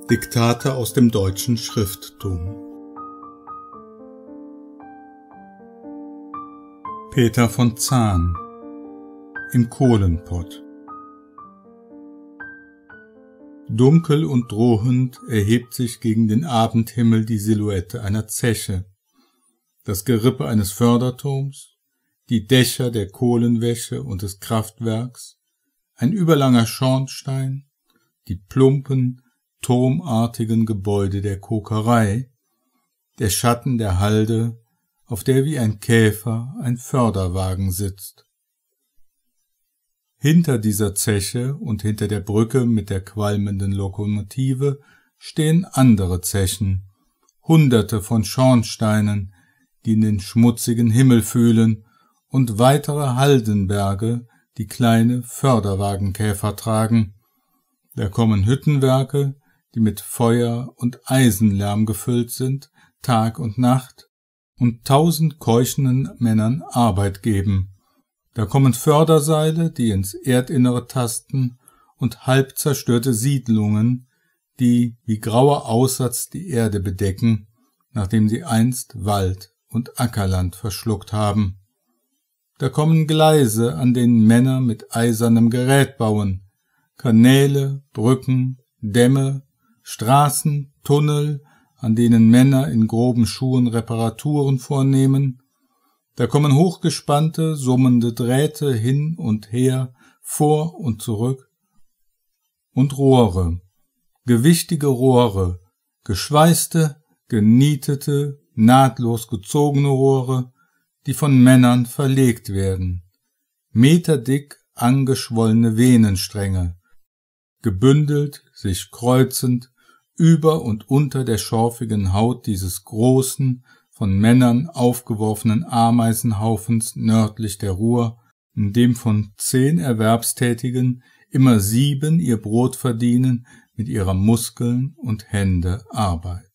Diktate aus dem deutschen Schrifttum. Peter von Zahn im Kohlenpott. Dunkel und drohend erhebt sich gegen den Abendhimmel die Silhouette einer Zeche, das Gerippe eines Förderturms, die Dächer der Kohlenwäsche und des Kraftwerks, ein überlanger Schornstein, die plumpen, turmartigen Gebäude der Kokerei, der Schatten der Halde, auf der wie ein Käfer ein Förderwagen sitzt. Hinter dieser Zeche und hinter der Brücke mit der qualmenden Lokomotive stehen andere Zechen, Hunderte von Schornsteinen, die in den schmutzigen Himmel fühlen, und weitere Haldenberge, die kleine Förderwagenkäfer tragen. Da kommen Hüttenwerke, die mit Feuer und Eisenlärm gefüllt sind, Tag und Nacht, und 1000 keuchenden Männern Arbeit geben. Da kommen Förderseile, die ins Erdinnere tasten, und halb zerstörte Siedlungen, die wie grauer Aussatz die Erde bedecken, nachdem sie einst Wald und Ackerland verschluckt haben. Da kommen Gleise, an denen Männer mit eisernem Gerät bauen, Kanäle, Brücken, Dämme, Straßen, Tunnel, an denen Männer in groben Schuhen Reparaturen vornehmen. Da kommen hochgespannte, summende Drähte hin und her, vor und zurück. Und Rohre, gewichtige Rohre, geschweißte, genietete, nahtlos gezogene Rohre, die von Männern verlegt werden. Meterdick angeschwollene Venenstränge, gebündelt, sich kreuzend, über und unter der schorfigen Haut dieses großen, von Männern aufgeworfenen Ameisenhaufens nördlich der Ruhr, in dem von 10 Erwerbstätigen immer 7 ihr Brot verdienen mit ihrer Muskeln und Hände Arbeit.